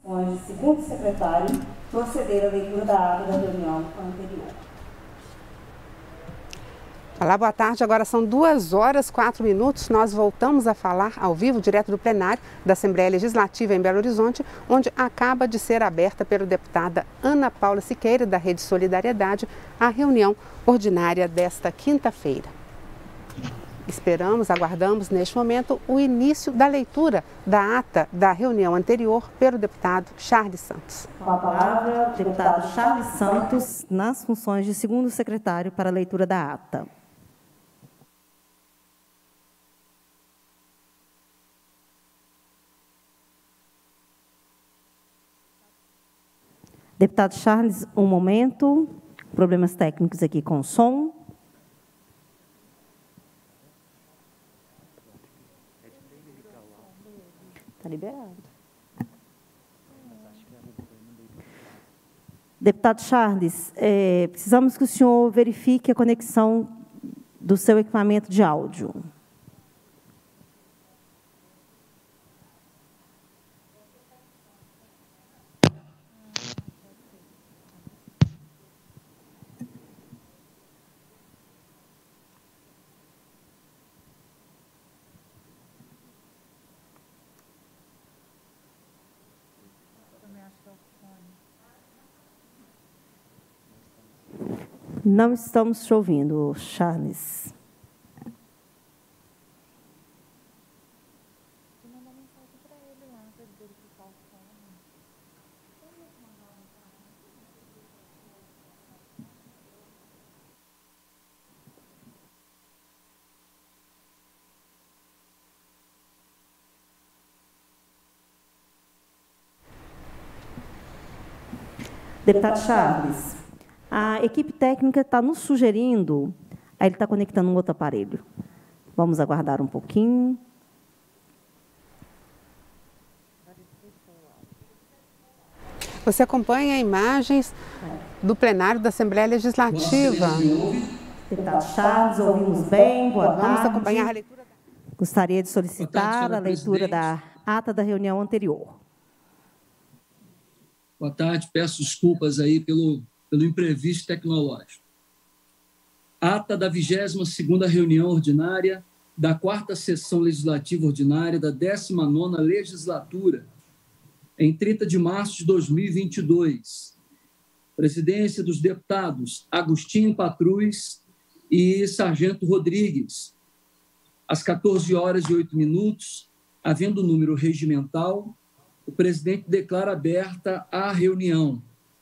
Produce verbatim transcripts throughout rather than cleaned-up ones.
de segundo secretário, proceder à leitura da ata da reunião anterior. Olá, boa tarde. Agora são duas horas, quatro minutos. Nós voltamos a falar ao vivo, direto do plenário da Assembleia Legislativa em Belo Horizonte, onde acaba de ser aberta pela deputada Ana Paula Siqueira, da Rede Solidariedade, a reunião ordinária desta quinta-feira. Esperamos, aguardamos neste momento o início da leitura da ata da reunião anterior pelo deputado Charles Santos. Com a palavra, deputado Charles Santos, nas funções de segundo secretário, para a leitura da ata. Deputado Charles, um momento. Problemas técnicos aqui com o som. Está liberado. Deputado Charles, é, precisamos que o senhor verifique a conexão do seu equipamento de áudio. Não estamos te ouvindo, Charles. Deputado Charles, a equipe técnica está nos sugerindo, aí ele está conectando um outro aparelho. Vamos aguardar um pouquinho. Você acompanha imagens do plenário da Assembleia Legislativa. Deputado Charles, ouvimos bem, boa tarde. Vamos acompanhar a leitura. Gostaria de solicitar a leitura da ata da reunião anterior. Boa tarde, peço desculpas aí pelo, pelo imprevisto tecnológico. Ata da vigésima segunda reunião ordinária da quarta sessão legislativa ordinária da décima nona legislatura, em trinta de março de dois mil e vinte e dois. Presidência dos deputados Agostinho Patrus e Sargento Rodrigues. Às quatorze horas e oito minutos, havendo número regimental, o presidente declara aberta a reunião.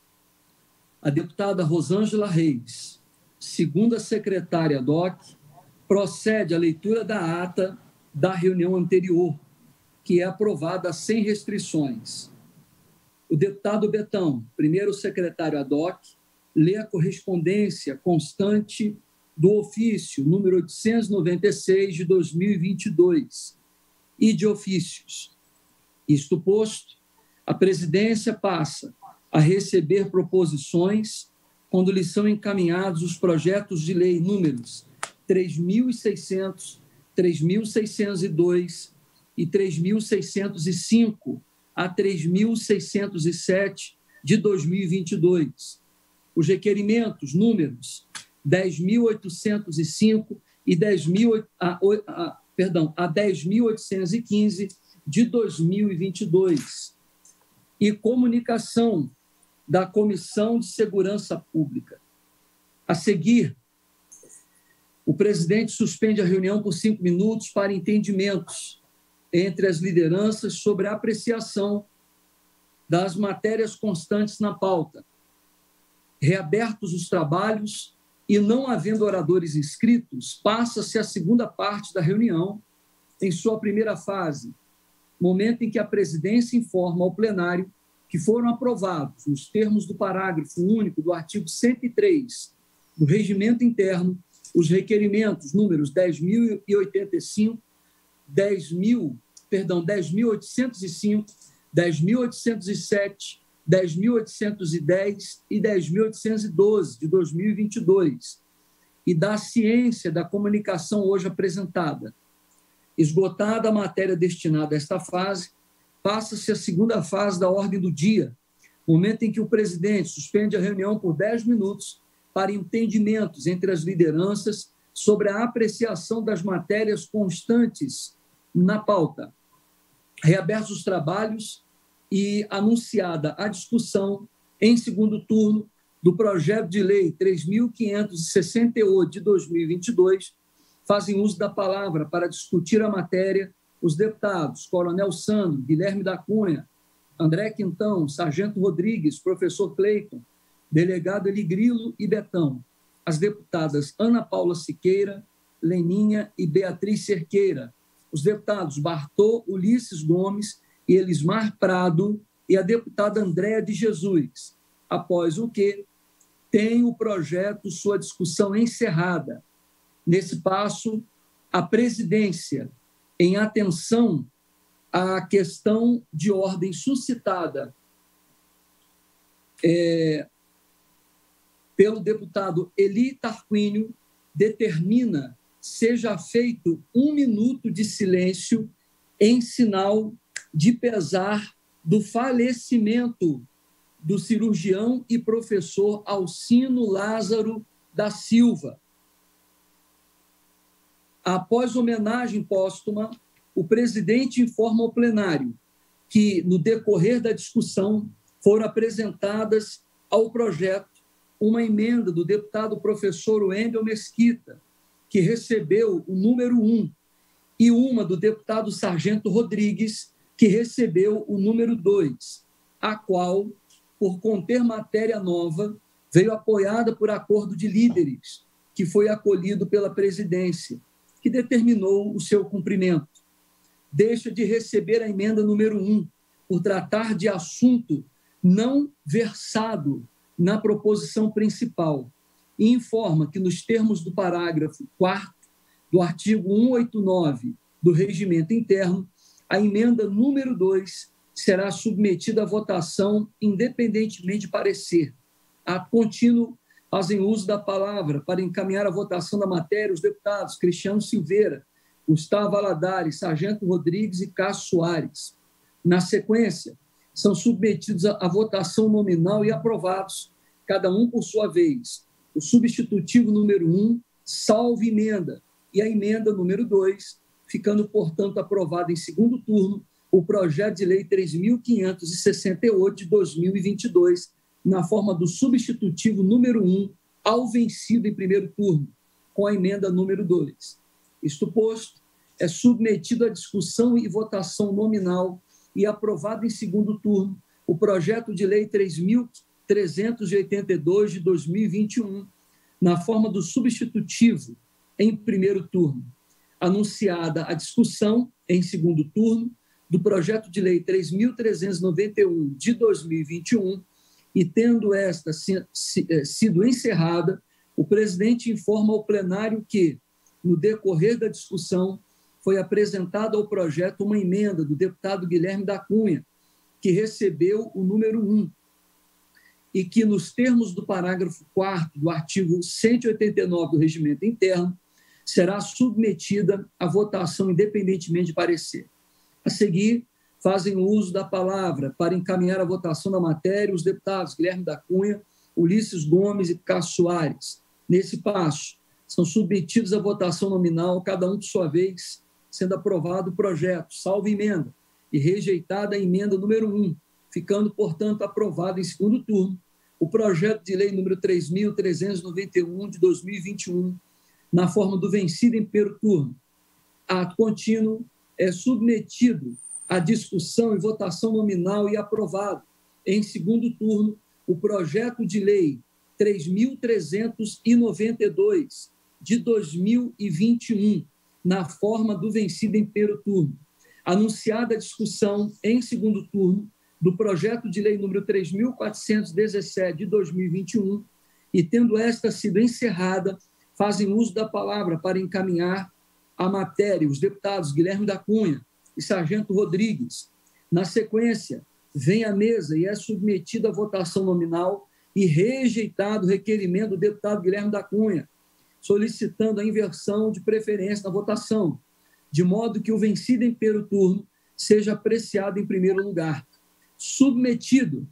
A deputada Rosângela Reis, segunda secretária D O C, procede à leitura da ata da reunião anterior, que é aprovada sem restrições. O deputado Betão, primeiro secretário ad hoc, lê a correspondência constante do ofício número oitocentos e noventa e seis de dois mil e vinte e dois e de ofícios. Isto posto, a presidência passa a receber proposições quando lhe são encaminhados os projetos de lei números três mil e seiscentos, três mil seiscentos e dois e três mil seiscentos e cinco a três mil seiscentos e sete de dois mil e vinte e dois. Os requerimentos números dez mil oitocentos e cinco e dez mil, a, a, perdão, a dez mil oitocentos e quinze de dois mil e vinte e dois, e comunicação da Comissão de Segurança Pública. A seguir, o presidente suspende a reunião por cinco minutos para entendimentos entre as lideranças sobre a apreciação das matérias constantes na pauta. Reabertos os trabalhos e não havendo oradores inscritos, passa-se a segunda parte da reunião, em sua primeira fase, momento em que a presidência informa ao plenário que foram aprovados, nos termos do parágrafo único do artigo cento e três do Regimento Interno, os requerimentos números dez mil e oitenta e cinco, dez mil, perdão, dez mil oitocentos e cinco, dez mil oitocentos e sete, dez mil oitocentos e dez e dez mil oitocentos e doze de dois mil e vinte e dois, e da ciência da comunicação hoje apresentada. Esgotada a matéria destinada a esta fase, passa-se a segunda fase da ordem do dia, momento em que o presidente suspende a reunião por dez minutos para entendimentos entre as lideranças sobre a apreciação das matérias constantes na pauta. Reabertos os trabalhos e anunciada a discussão em segundo turno do projeto de lei três mil quinhentos e sessenta e oito de dois mil e vinte e dois, fazem uso da palavra para discutir a matéria os deputados Coronel Sandro, Guilherme da Cunha, André Quintão, Sargento Rodrigues, professor Cleiton, delegado Eli Grilo e Betão, as deputadas Ana Paula Siqueira, Leninha e Beatriz Cerqueira, os deputados Bartô Ulisses Gomes e Elismar Prado e a deputada Andréa de Jesus, após o que tem o projeto sua discussão encerrada. Nesse passo, a presidência, em atenção à questão de ordem suscitada é, pelo deputado Eli Tarquínio, determina seja feito um minuto de silêncio em sinal de pesar do falecimento do cirurgião e professor Alcino Lázaro da Silva. Após homenagem póstuma, o presidente informa ao plenário que, no decorrer da discussão, foram apresentadas ao projeto uma emenda do deputado professor Wendel Mesquita, que recebeu o número um, e uma do deputado Sargento Rodrigues, que recebeu o número dois, a qual, por conter matéria nova, veio apoiada por acordo de líderes, que foi acolhido pela presidência, que determinou o seu cumprimento. Deixa de receber a emenda número um, por tratar de assunto não versado na proposição principal, e informa que, nos termos do parágrafo quarto do artigo cento e oitenta e nove do Regimento Interno, a emenda número dois será submetida à votação independentemente de parecer. Ato contínuo, fazem uso da palavra para encaminhar a votação da matéria os deputados Cristiano Silveira, Gustavo Valadares, Sargento Rodrigues e Cássio Soares. Na sequência, são submetidos à votação nominal e aprovados, cada um por sua vez, o substitutivo número um, salvo emenda, e a emenda número dois, ficando, portanto, aprovado em segundo turno o projeto de lei três mil quinhentos e sessenta e oito de dois mil e vinte e dois, na forma do substitutivo número um, ao vencido em primeiro turno, com a emenda número dois. Isto posto, é submetido à discussão e votação nominal e aprovado em segundo turno o projeto de lei três mil trezentos e oitenta e dois de dois mil e vinte e um, na forma do substitutivo em primeiro turno. Anunciada a discussão em segundo turno do projeto de lei três mil trezentos e noventa e um de dois mil e vinte e um, e tendo esta sido encerrada, o presidente informa ao plenário que, no decorrer da discussão, foi apresentada ao projeto uma emenda do deputado Guilherme da Cunha, que recebeu o número um, e que, nos termos do parágrafo quarto do artigo cento e oitenta e nove do Regimento Interno, será submetida à votação independentemente de parecer. A seguir, fazem uso da palavra para encaminhar a votação da matéria os deputados Guilherme da Cunha, Ulisses Gomes e Cássio Soares. Nesse passo, são submetidos à votação nominal, cada um de sua vez, sendo aprovado o projeto, salvo emenda, e rejeitada a emenda número um, ficando, portanto, aprovado em segundo turno o projeto de lei número três mil trezentos e noventa e um de dois mil e vinte e um, na forma do vencido em primeiro turno. Ato contínuo, é submetido à discussão e votação nominal e aprovado em segundo turno o projeto de lei três mil trezentos e noventa e dois de dois mil e vinte e um, na forma do vencido em primeiro turno. Anunciada a discussão em segundo turno do projeto de lei número três mil quatrocentos e dezessete de dois mil e vinte e um, e tendo esta sido encerrada, fazem uso da palavra para encaminhar a matéria os deputados Guilherme da Cunha e Sargento Rodrigues. Na sequência, vem à mesa e é submetido à votação nominal e rejeitado o requerimento do deputado Guilherme da Cunha, solicitando a inversão de preferência na votação, de modo que o vencido em primeiro turno seja apreciado em primeiro lugar. Submetido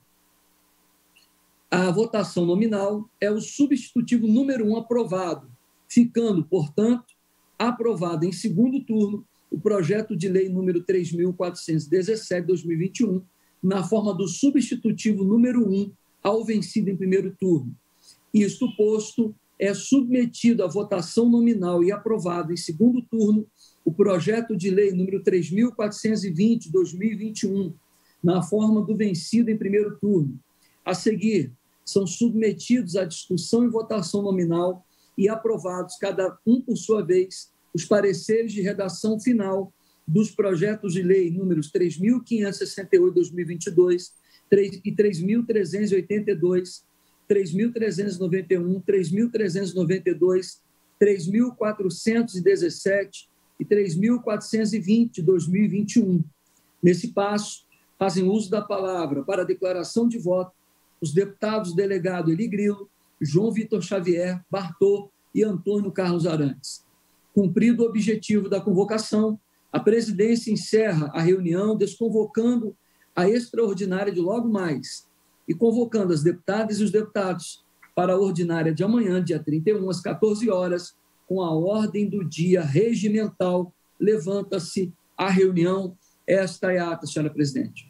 à votação nominal é o substitutivo número um aprovado, ficando, portanto, aprovado em segundo turno o projeto de lei número três mil quatrocentos e dezessete de dois mil e vinte e um, na forma do substitutivo número um ao vencido em primeiro turno. Isto posto, é submetido à votação nominal e aprovado em segundo turno o projeto de lei número três mil quatrocentos e vinte de dois mil e vinte e um, na forma do vencido em primeiro turno. A seguir, são submetidos à discussão e votação nominal e aprovados, cada um por sua vez, os pareceres de redação final dos projetos de lei números três mil quinhentos e sessenta e oito de dois mil e vinte e dois e três mil trezentos e oitenta e dois, três mil trezentos e noventa e um, três mil trezentos e noventa e dois, três mil quatrocentos e dezessete e três mil quatrocentos e vinte de dois mil e vinte e um. Nesse passo, fazem uso da palavra para a declaração de voto os deputados delegado Eli Grilo, João Vitor Xavier, Bartô e Antônio Carlos Arantes. Cumprido o objetivo da convocação, a presidência encerra a reunião desconvocando a extraordinária de logo mais e convocando as deputadas e os deputados para a ordinária de amanhã, dia trinta e um, às quatorze horas, com a ordem do dia regimental. Levanta-se a reunião. Esta é a ata, senhora presidente.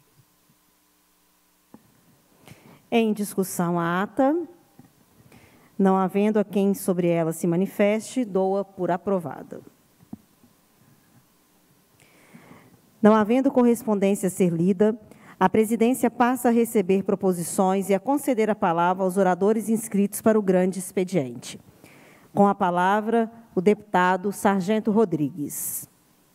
Em discussão a ata, não havendo a quem sobre ela se manifeste, dou-a por aprovada. Não havendo correspondência a ser lida, a presidência passa a receber proposições e a conceder a palavra aos oradores inscritos para o grande expediente. Com a palavra, o deputado Sargento Rodrigues.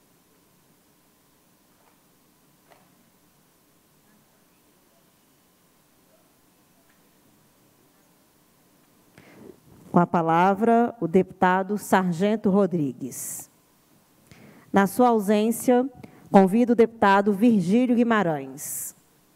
Com a palavra, o deputado Sargento Rodrigues. Na sua ausência, convido o deputado Virgílio Guimarães.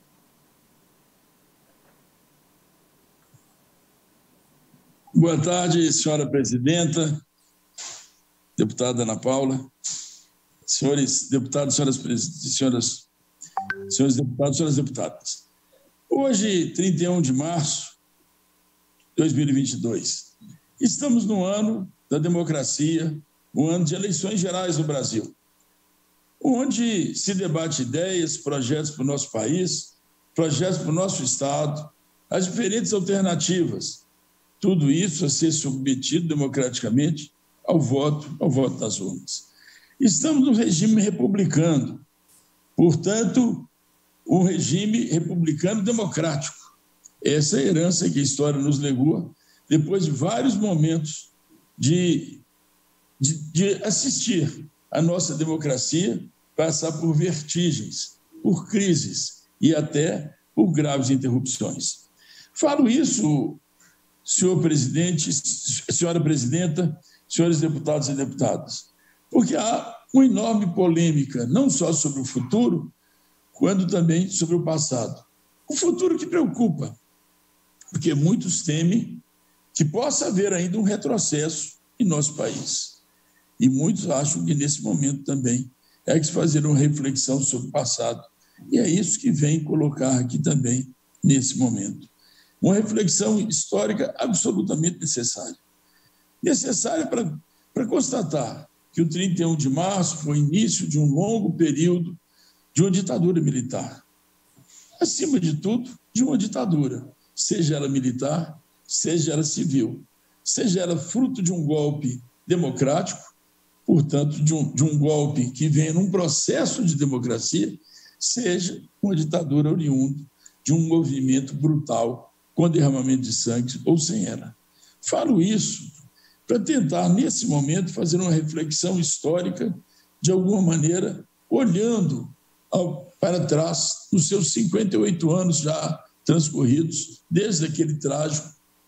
Boa tarde, senhora presidenta, deputada Ana Paula, senhores deputados, senhoras, senhoras, senhores deputados, senhoras deputadas. Hoje, trinta e um de março de dois mil e vinte e dois, estamos no ano da democracia, o ano de eleições gerais no Brasil, onde se debate ideias, projetos para o nosso país, projetos para o nosso Estado, as diferentes alternativas, tudo isso a ser submetido democraticamente ao voto, ao voto das urnas. Estamos no regime republicano, portanto, um regime republicano democrático. Essa é a herança que a história nos legou, depois de vários momentos de, de, de assistir a nossa democracia passar por vertigens, por crises e até por graves interrupções. Falo isso, senhor presidente, senhora presidenta, senhores deputados e deputadas, porque há uma enorme polêmica, não só sobre o futuro, quanto também sobre o passado. O futuro que preocupa, porque muitos temem que possa haver ainda um retrocesso em nosso país. E muitos acham que, nesse momento também, é que se fazer uma reflexão sobre o passado. E é isso que vem colocar aqui também, nesse momento. Uma reflexão histórica absolutamente necessária. Necessária para, para constatar que o trinta e um de março foi o início de um longo período de uma ditadura militar. Acima de tudo, de uma ditadura, seja ela militar, seja ela civil, seja ela fruto de um golpe democrático, portanto, de um, de um golpe que vem num processo de democracia, seja uma ditadura oriunda de um movimento brutal com derramamento de sangue ou sem ela. Falo isso para tentar, nesse momento, fazer uma reflexão histórica, de alguma maneira, olhando ao, para trás, nos seus cinquenta e oito anos já transcorridos, desde aquele trágico,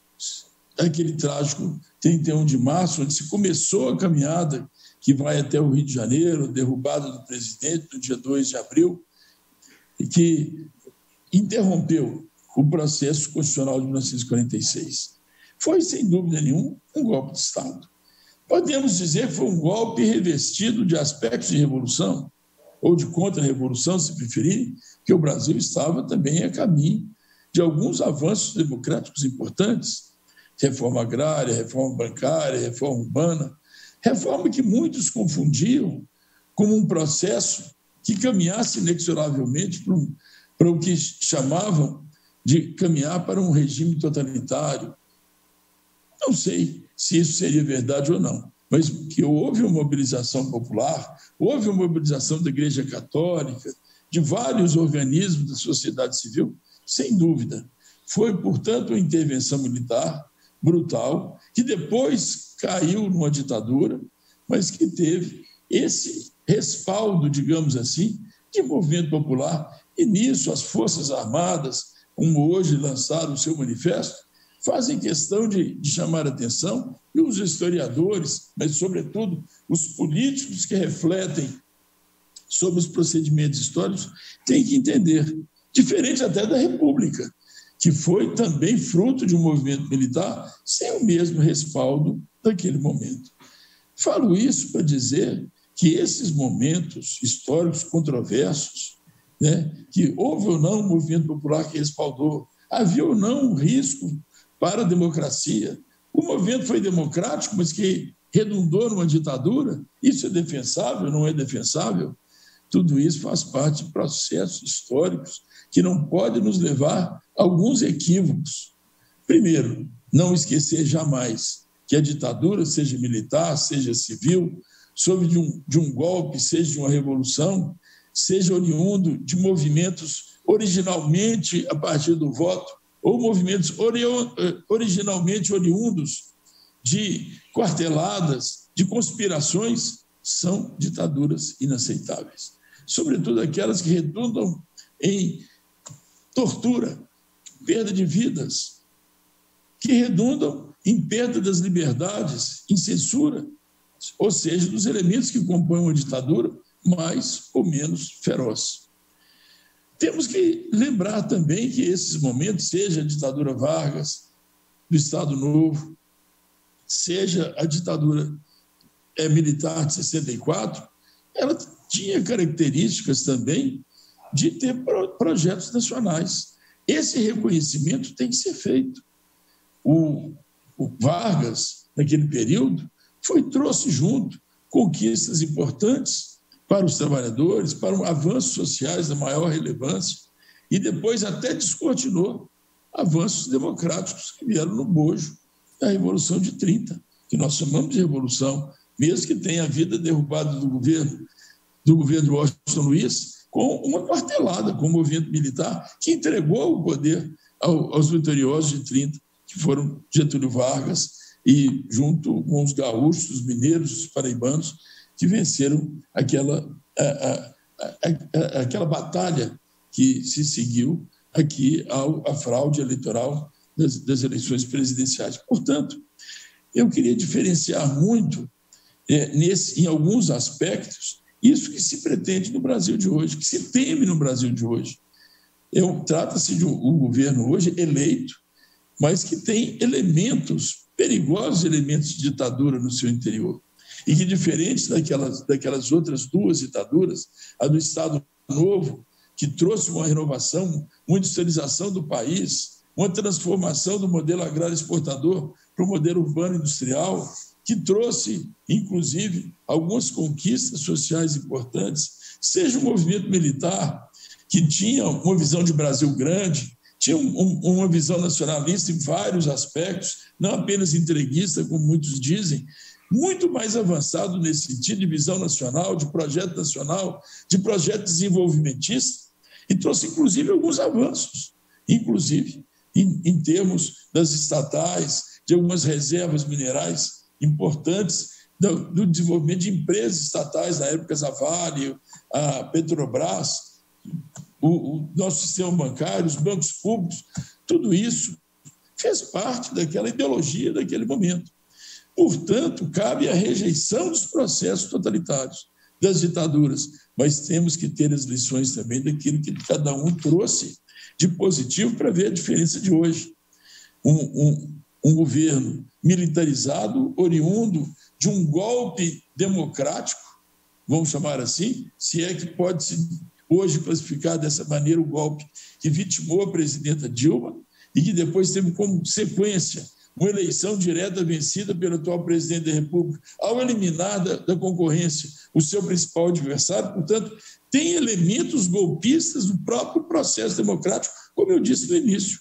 aquele trágico trinta e um de março, onde se começou a caminhada que vai até o Rio de Janeiro, derrubada do presidente no dia dois de abril, e que interrompeu o processo constitucional de mil novecentos e quarenta e seis. Foi, sem dúvida nenhuma, um golpe de Estado. Podemos dizer que foi um golpe revestido de aspectos de revolução? ou de contra-revolução, se preferirem, que o Brasil estava também a caminho de alguns avanços democráticos importantes, reforma agrária, reforma bancária, reforma urbana, reforma que muitos confundiam como um processo que caminhasse inexoravelmente para, um, para o que chamavam de caminhar para um regime totalitário. Não sei se isso seria verdade ou não, mas que houve uma mobilização popular, houve uma mobilização da Igreja Católica, de vários organismos da sociedade civil, sem dúvida. Foi, portanto, uma intervenção militar brutal, que depois caiu numa ditadura, mas que teve esse respaldo, digamos assim, de movimento popular. E nisso as Forças Armadas, como hoje lançaram o seu manifesto, fazem questão de, de chamar a atenção, e os historiadores, mas, sobretudo, os políticos que refletem sobre os procedimentos históricos, têm que entender, diferente até da República, que foi também fruto de um movimento militar sem o mesmo respaldo daquele momento. Falo isso para dizer que esses momentos históricos controversos, né, que houve ou não um movimento popular que respaldou, havia ou não um risco para a democracia, o movimento foi democrático, mas que redundou numa ditadura, isso é defensável, não é defensável? Tudo isso faz parte de processos históricos que não podem nos levar a alguns equívocos. Primeiro, não esquecer jamais que a ditadura, seja militar, seja civil, sob de um, de um golpe, seja de uma revolução, seja oriundo de movimentos originalmente a partir do voto, ou movimentos ori originalmente oriundos de quarteladas, de conspirações, são ditaduras inaceitáveis. Sobretudo aquelas que redundam em tortura, perda de vidas, que redundam em perda das liberdades, em censura, ou seja, dos elementos que compõem uma ditadura, mais ou menos feroz. Temos que lembrar também que esses momentos, seja a ditadura Vargas, do Estado Novo, seja a ditadura é, militar de sessenta e quatro, ela tinha características também de ter projetos nacionais. Esse reconhecimento tem que ser feito. O, o Vargas, naquele período, foi, trouxe junto conquistas importantes para os trabalhadores, para avanços sociais da maior relevância, e depois até descortinou avanços democráticos que vieram no bojo da Revolução de trinta, que nós chamamos de revolução, mesmo que tenha havido a derrubada do governo, do governo de Washington Luiz, com uma quartelada, com o movimento militar, que entregou o poder ao, aos vitoriosos de trinta, que foram Getúlio Vargas, e junto com os gaúchos, os mineiros, os paraibanos, que venceram aquela, a, a, a, a, aquela batalha que se seguiu aqui ao, à fraude eleitoral das, das eleições presidenciais. Portanto, eu queria diferenciar muito, é, nesse, em alguns aspectos, isso que se pretende no Brasil de hoje, que se teme no Brasil de hoje. Trata-se de um, um governo hoje eleito, mas que tem elementos, perigosos elementos de ditadura no seu interior. E que, diferente daquelas, daquelas outras duas ditaduras, a do Estado Novo, que trouxe uma renovação, uma industrialização do país, uma transformação do modelo agrário exportador para o modelo urbano industrial, que trouxe, inclusive, algumas conquistas sociais importantes, seja o movimento militar, que tinha uma visão de Brasil grande, tinha um, um, uma visão nacionalista em vários aspectos, não apenas entreguista, como muitos dizem, muito mais avançado nesse sentido de visão nacional, de projeto nacional, de projeto desenvolvimentista, e trouxe, inclusive, alguns avanços, inclusive em, em termos das estatais, de algumas reservas minerais importantes, do, do desenvolvimento de empresas estatais, na época a Vale, a Petrobras, o, o nosso sistema bancário, os bancos públicos, tudo isso fez parte daquela ideologia daquele momento. Portanto, cabe a rejeição dos processos totalitários, das ditaduras, mas temos que ter as lições também daquilo que cada um trouxe de positivo para ver a diferença de hoje. Um, um, um governo militarizado, oriundo de um golpe democrático, vamos chamar assim, se é que pode-se hoje classificar dessa maneira o golpe que vitimou a presidenta Dilma e que depois teve como sequência uma eleição direta vencida pelo atual presidente da República, ao eliminar da, da concorrência o seu principal adversário. Portanto, tem elementos golpistas no próprio processo democrático, como eu disse no início.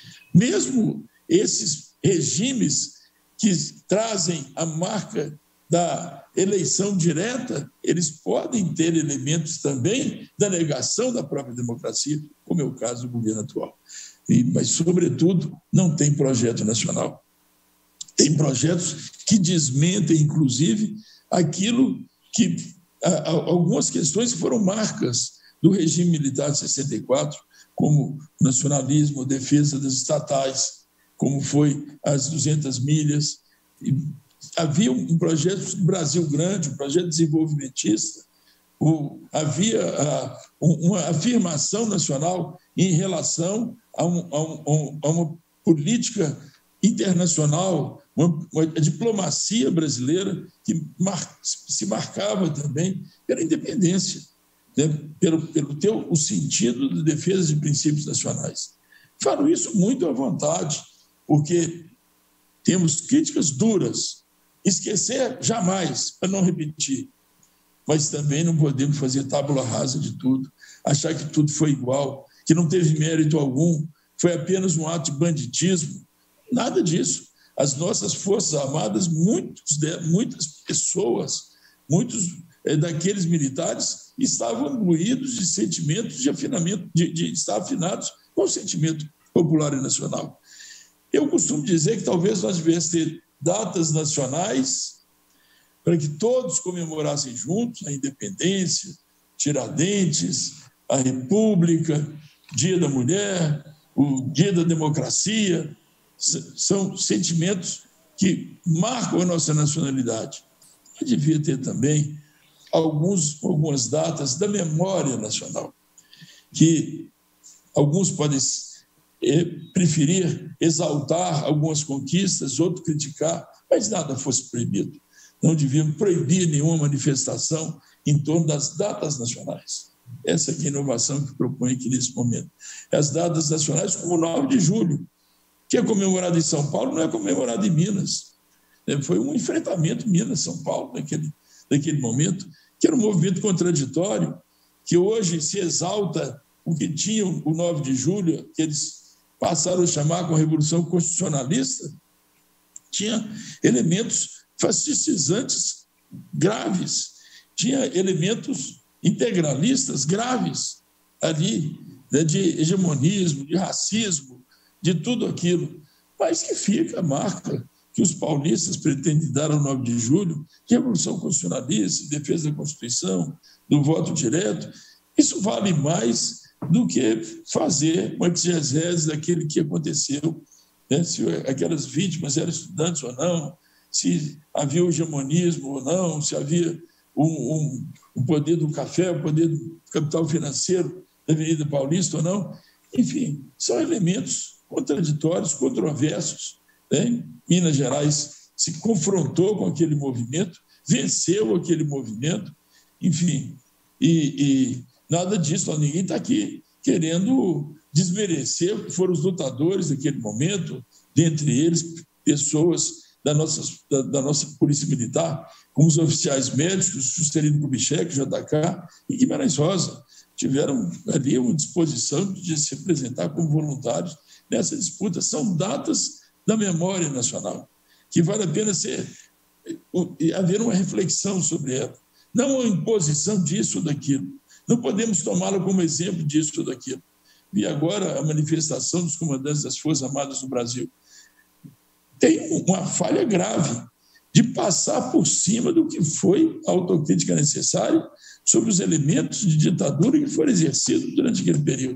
Mesmo esses regimes que trazem a marca da eleição direta, eles podem ter elementos também da negação da própria democracia, como é o caso do governo atual. E, mas, sobretudo, não tem projeto nacional. Tem projetos que desmentem, inclusive, aquilo que... A, a, algumas questões que foram marcas do regime militar de sessenta e quatro, como o nacionalismo, a defesa das estatais, como foi as duzentas milhas. E havia um projeto do Brasil Grande, um projeto desenvolvimentista, o, havia a, uma afirmação nacional em relação a, um, a, um, a uma política internacional, uma, uma diplomacia brasileira que mar, se marcava também pela independência, né? pelo, pelo teu, o sentido de defesa de princípios nacionais. Falo isso muito à vontade, porque temos críticas duras. Esquecer, jamais, para não repetir. Mas também não podemos fazer tábula rasa de tudo, achar que tudo foi igual, que não teve mérito algum, foi apenas um ato de banditismo. Nada disso. As nossas Forças Armadas, muitos, muitas pessoas, muitos é, daqueles militares estavam imbuídos de sentimentos de afinamento, de, de estar afinados com o sentimento popular e nacional. Eu costumo dizer que talvez nós devêssemos ter datas nacionais para que todos comemorassem juntos a independência, Tiradentes, a República, Dia da Mulher, o Dia da Democracia. São sentimentos que marcam a nossa nacionalidade. Mas devia ter também alguns, algumas datas da memória nacional, que alguns podem preferir exaltar algumas conquistas, outros criticar, mas nada fosse proibido. Não devíamos proibir nenhuma manifestação em torno das datas nacionais. Essa é a inovação que proponho aqui nesse momento. As datas nacionais, como o nove de julho, que é comemorado em São Paulo, não é comemorado em Minas. Foi um enfrentamento Minas-São Paulo, naquele, naquele momento, que era um movimento contraditório, que hoje se exalta o que tinha o nove de julho, que eles passaram a chamar com a Revolução Constitucionalista, tinha elementos fascistizantes graves, tinha elementos integralistas graves ali, né, de hegemonismo, de racismo, de tudo aquilo, mas que fica a marca que os paulistas pretendem dar ao nove de julho, de Revolução Constitucionalista, defesa da Constituição, do voto direto. Isso vale mais do que fazer uma exegese daquele que aconteceu, né? Se aquelas vítimas eram estudantes ou não, se havia o hegemonismo ou não, se havia o um, um, um poder do café, o poder do capital financeiro da Avenida Paulista ou não. Enfim, são elementos contraditórios, controversos. Né? Minas Gerais se confrontou com aquele movimento, venceu aquele movimento, enfim, e, e nada disso, ninguém está aqui querendo desmerecer o que foram os lutadores daquele momento, dentre eles pessoas da nossa, da, da nossa Polícia Militar, como os oficiais médicos, Juscelino Kubitschek, J K e Guimarães Rosa, tiveram ali uma disposição de se apresentar como voluntários nessa disputa. São datas da memória nacional, que vale a pena ser, haver uma reflexão sobre ela, não uma imposição disso ou daquilo. Não podemos tomá-la como exemplo disso ou daquilo. E agora a manifestação dos comandantes das Forças Armadas do Brasil tem uma falha grave de passar por cima do que foi a autocrítica necessária sobre os elementos de ditadura que foram exercidos durante aquele período.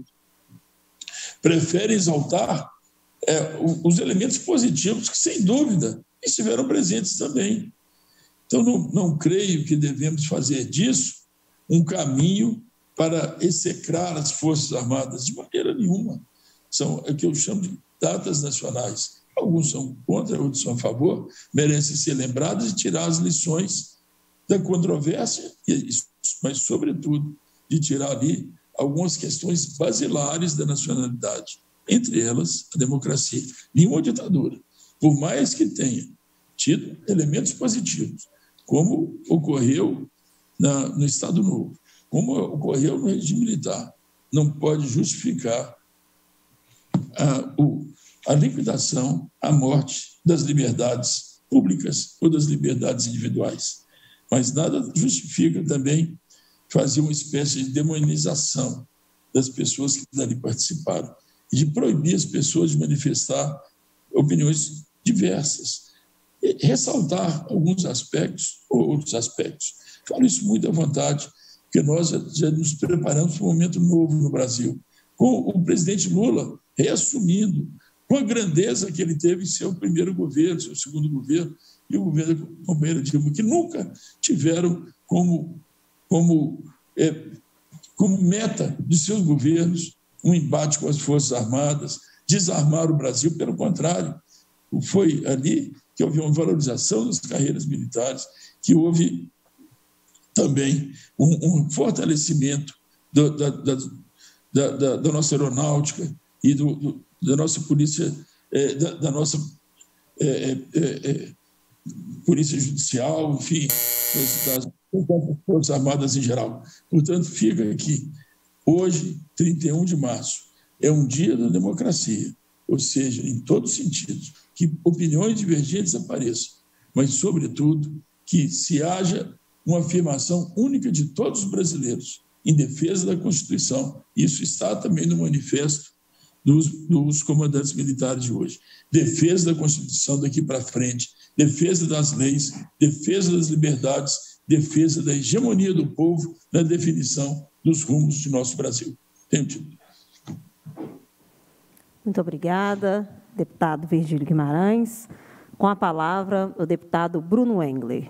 Prefere exaltar é, os elementos positivos que, sem dúvida, estiveram presentes também. Então, não, não creio que devemos fazer disso um caminho para execrar as Forças Armadas, de maneira nenhuma. São o que eu chamo de datas nacionais. Alguns são contra, outros são a favor, merecem ser lembrados e tirar as lições da controvérsia, mas, sobretudo, de tirar ali algumas questões basilares da nacionalidade, entre elas a democracia. Nenhuma ditadura, por mais que tenha tido elementos positivos, como ocorreu na, no Estado Novo, como ocorreu no regime militar, não pode justificar a, o, a liquidação, a morte das liberdades públicas ou das liberdades individuais. Mas nada justifica também fazer uma espécie de demonização das pessoas que dali participaram e de proibir as pessoas de manifestar opiniões diversas. E ressaltar alguns aspectos ou outros aspectos. Falo isso muito à vontade, porque nós já, já nos preparamos para um momento novo no Brasil, com o presidente Lula reassumindo, com a grandeza que ele teve em seu primeiro governo, seu segundo governo, e o governo da companheira Dilma, que nunca tiveram como, como, é, como meta de seus governos um embate com as Forças Armadas, desarmar o Brasil. Pelo contrário, foi ali que houve uma valorização das carreiras militares, que houve também um, um fortalecimento do, da, da, da, da nossa aeronáutica e do, do, da nossa polícia, é, da, da nossa é, é, é, polícia judicial, enfim, das, das Forças Armadas em geral. Portanto, fica aqui, hoje, trinta e um de março, é um dia da democracia, ou seja, em todos os sentidos, que opiniões divergentes apareçam, mas, sobretudo, que se haja uma afirmação única de todos os brasileiros em defesa da Constituição. Isso está também no manifesto dos, dos comandantes militares de hoje. Defesa da Constituição daqui para frente, defesa das leis, defesa das liberdades, defesa da hegemonia do povo na definição dos rumos de nosso Brasil. Tenho tido. Muito obrigada, deputado Virgílio Guimarães. Com a palavra, o deputado Bruno Engler.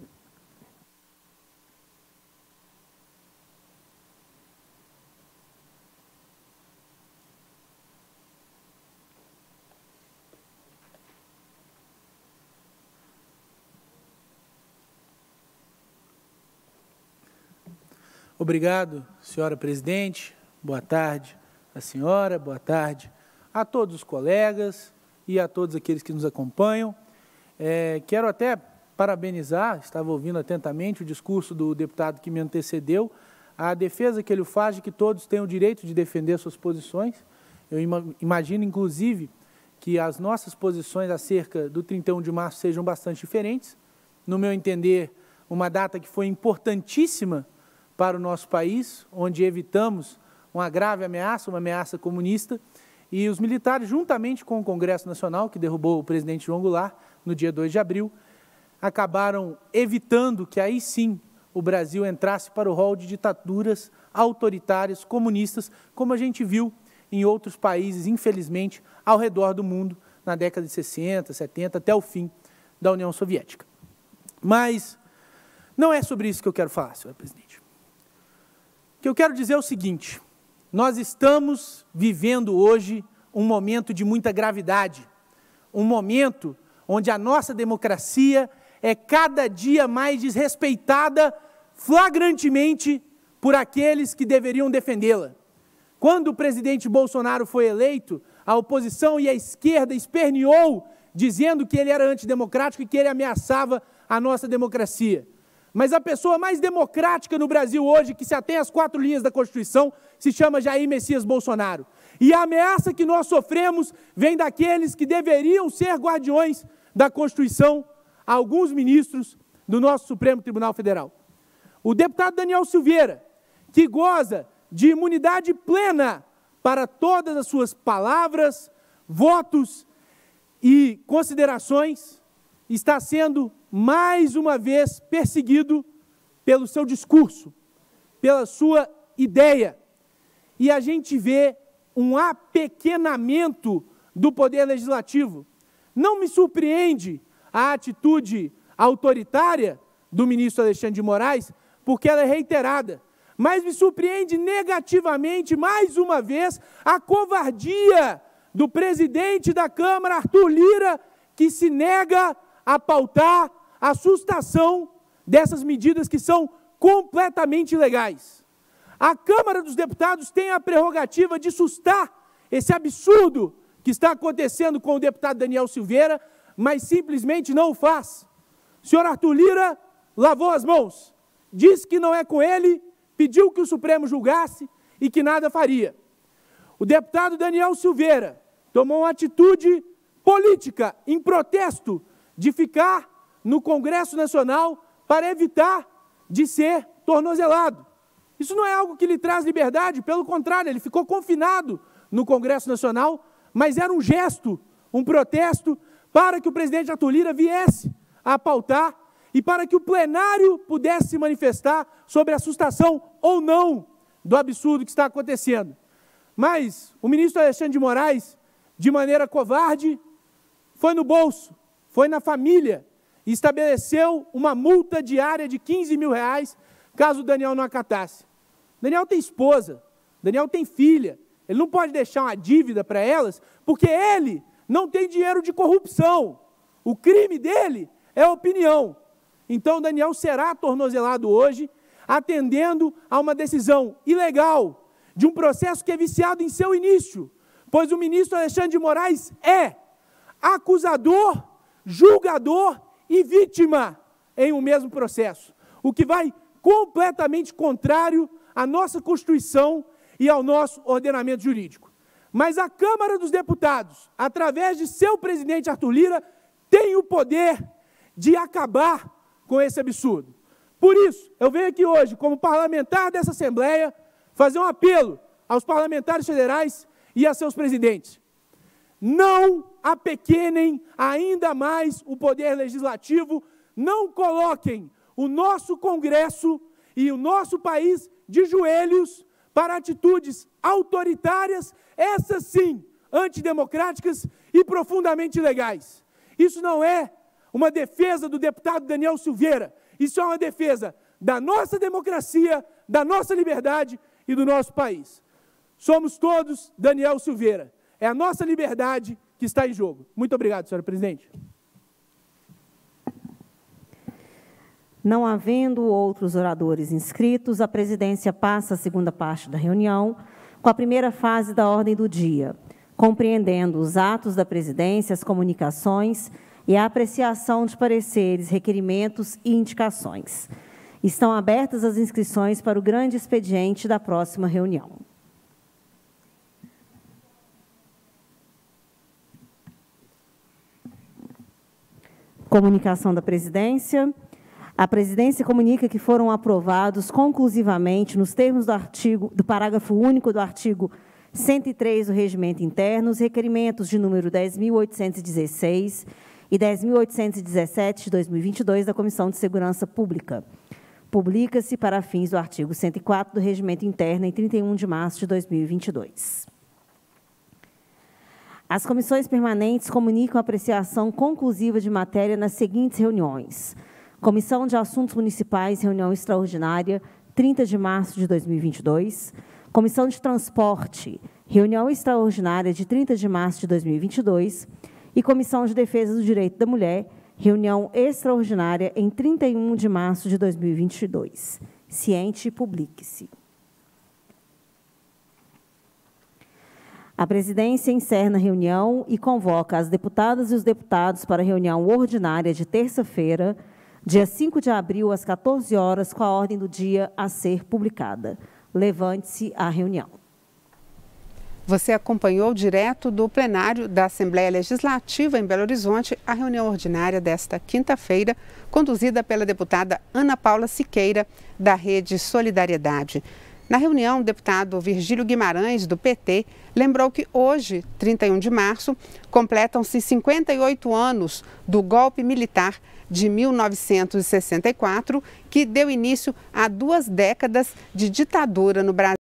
Obrigado, senhora presidente. Boa tarde à senhora, boa tarde a todos os colegas e a todos aqueles que nos acompanham. É, quero até parabenizar, estava ouvindo atentamente o discurso do deputado que me antecedeu, a defesa que ele faz de que todos têm o direito de defender suas posições. Eu imagino, inclusive, que as nossas posições acerca do trinta e um de março sejam bastante diferentes. No meu entender, uma data que foi importantíssima para o nosso país, onde evitamos uma grave ameaça, uma ameaça comunista, e os militares, juntamente com o Congresso Nacional, que derrubou o presidente João Goulart, no dia dois de abril, acabaram evitando que aí sim o Brasil entrasse para o rol de ditaduras autoritárias, comunistas, como a gente viu em outros países, infelizmente, ao redor do mundo, na década de sessenta, setenta, até o fim da União Soviética. Mas não é sobre isso que eu quero falar, senhora presidente. O que eu quero dizer é o seguinte: nós estamos vivendo hoje um momento de muita gravidade, um momento onde a nossa democracia é cada dia mais desrespeitada flagrantemente por aqueles que deveriam defendê-la. Quando o presidente Bolsonaro foi eleito, a oposição e a esquerda esperneou, dizendo que ele era antidemocrático e que ele ameaçava a nossa democracia. Mas a pessoa mais democrática no Brasil hoje, que se atém às quatro linhas da Constituição, se chama Jair Messias Bolsonaro. E a ameaça que nós sofremos vem daqueles que deveriam ser guardiões da Constituição, alguns ministros do nosso Supremo Tribunal Federal. O deputado Daniel Silveira, que goza de imunidade plena para todas as suas palavras, votos e considerações, está sendo mais uma vez perseguido pelo seu discurso, pela sua ideia. E a gente vê um apequenamento do poder legislativo. Não me surpreende a atitude autoritária do ministro Alexandre de Moraes, porque ela é reiterada. Mas me surpreende negativamente, mais uma vez, a covardia do presidente da Câmara, Arthur Lira, que se nega a pautar a sustação dessas medidas que são completamente ilegais. A Câmara dos Deputados tem a prerrogativa de sustar esse absurdo que está acontecendo com o deputado Daniel Silveira, mas simplesmente não o faz. O senhor Arthur Lira lavou as mãos, disse que não é com ele, pediu que o Supremo julgasse e que nada faria. O deputado Daniel Silveira tomou uma atitude política em protesto de ficar no Congresso Nacional para evitar de ser tornozelado. Isso não é algo que lhe traz liberdade, pelo contrário, ele ficou confinado no Congresso Nacional, mas era um gesto, um protesto para que o presidente Arthur Lira viesse a pautar e para que o plenário pudesse se manifestar sobre a sustação ou não do absurdo que está acontecendo. Mas o ministro Alexandre de Moraes, de maneira covarde, foi no bolso, foi na família e estabeleceu uma multa diária de quinze mil reais caso o Daniel não acatasse. Daniel tem esposa, Daniel tem filha, ele não pode deixar uma dívida para elas, porque ele não tem dinheiro de corrupção. O crime dele é opinião. Então, Daniel será tornozelado hoje, atendendo a uma decisão ilegal de um processo que é viciado em seu início, pois o ministro Alexandre de Moraes é acusador, julgador e vítima em um mesmo processo, o que vai completamente contrário à nossa Constituição e ao nosso ordenamento jurídico. Mas a Câmara dos Deputados, através de seu presidente Arthur Lira, tem o poder de acabar com esse absurdo. Por isso, eu venho aqui hoje, como parlamentar dessa Assembleia, fazer um apelo aos parlamentares federais e a seus presidentes. Não apequenem ainda mais o poder legislativo, não coloquem o nosso Congresso e o nosso país de joelhos para atitudes autoritárias, essas sim, antidemocráticas e profundamente ilegais. Isso não é uma defesa do deputado Daniel Silveira, isso é uma defesa da nossa democracia, da nossa liberdade e do nosso país. Somos todos Daniel Silveira. É a nossa liberdade que está em jogo. Muito obrigado, senhora presidente. Não havendo outros oradores inscritos, a presidência passa a segunda parte da reunião, com a primeira fase da ordem do dia, compreendendo os atos da presidência, as comunicações e a apreciação de pareceres, requerimentos e indicações. Estão abertas as inscrições para o grande expediente da próxima reunião. Comunicação da presidência. A presidência comunica que foram aprovados conclusivamente, nos termos do artigo, do parágrafo único do artigo cento e três do Regimento Interno, os requerimentos de número dez mil oitocentos e dezesseis e dez mil oitocentos e dezessete de dois mil e vinte e dois da Comissão de Segurança Pública. Publica-se para fins do artigo cento e quatro do Regimento Interno em trinta e um de março de dois mil e vinte e dois. As comissões permanentes comunicam a apreciação conclusiva de matéria nas seguintes reuniões. Comissão de Assuntos Municipais, reunião extraordinária, trinta de março de dois mil e vinte e dois. Comissão de Transporte, reunião extraordinária de trinta de março de dois mil e vinte e dois. E Comissão de Defesa do Direito da Mulher, reunião extraordinária em trinta e um de março de dois mil e vinte e dois. Ciente e publique-se. A presidência encerra a reunião e convoca as deputadas e os deputados para a reunião ordinária de terça-feira, dia cinco de abril, às quatorze horas, com a ordem do dia a ser publicada. Levante-se a reunião. Você acompanhou direto do plenário da Assembleia Legislativa em Belo Horizonte a reunião ordinária desta quinta-feira, conduzida pela deputada Ana Paula Siqueira, da Rede Solidariedade. Na reunião, o deputado Virgílio Guimarães, do P T, lembrou que hoje, trinta e um de março, completam-se cinquenta e oito anos do golpe militar de mil novecentos e sessenta e quatro, que deu início a duas décadas de ditadura no Brasil.